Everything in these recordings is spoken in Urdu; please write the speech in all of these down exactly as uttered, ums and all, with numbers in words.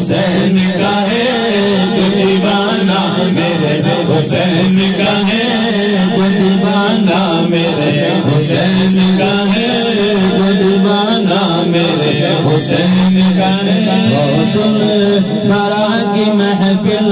حسین کا ہے جو دیوانہ میرے حسین کا ہے جو دیوانہ میرے حسین کا ہے جو دیوانہ میرے حسین کا ہے غوث الورا کی محفل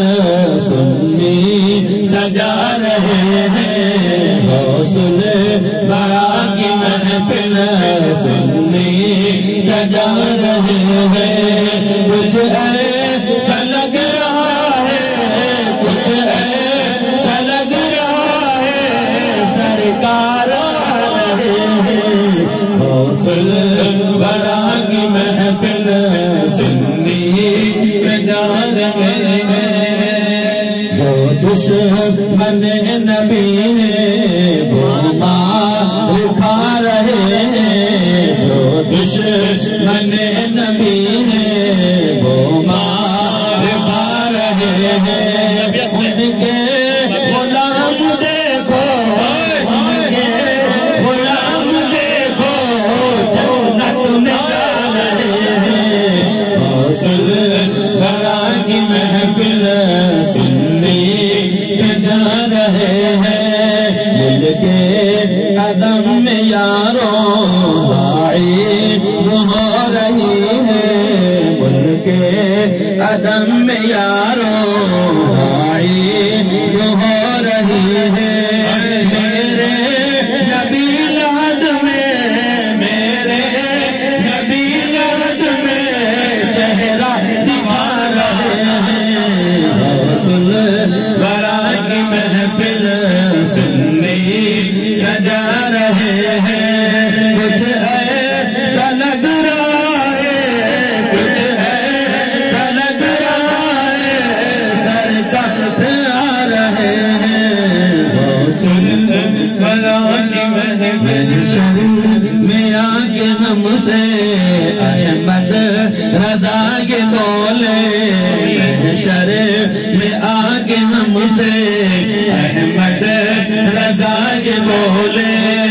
سنی سجا رہے ہیں غوث الورا کی محفل سنی سجا رہے ہیں کچھ ایسا لگ رہا ہے کچھ ایسا لگ رہا ہے سرکار آ رہے ہیں غوث الورا کی محفل سنی سجا رہے ہیں جو دشمن نبی ہے وہ مار کھا رہے ہیں جو دشمن نبی ہے وہ مار کھا رہے ہیں ان کے غلام دیکھو ان کے غلام دیکھو جنت میں جا رہے ہیں غوث الورا کی محفل سنی سجا رہے ہیں مل کے قدم میں یاروں داعی ہو رہی ہے مل کے قدم میں یاروں داعی ہو رہی ہے میرے نبی لحد میں میرے نبی لحد میں چہرہ دکھا رہے ہیں غوث الورا کی محفل سنی سجا رہے ہیں کچھ ایسا لگ رہا ہے کچھ ایسا لگ رہا ہے سرکار آ رہے ہیں غوث الورا کی محفل شریف میں آ کے ہم سے احمد رضا کے بولے شریف میں آ کے ہم سے احمد رضا کے بولے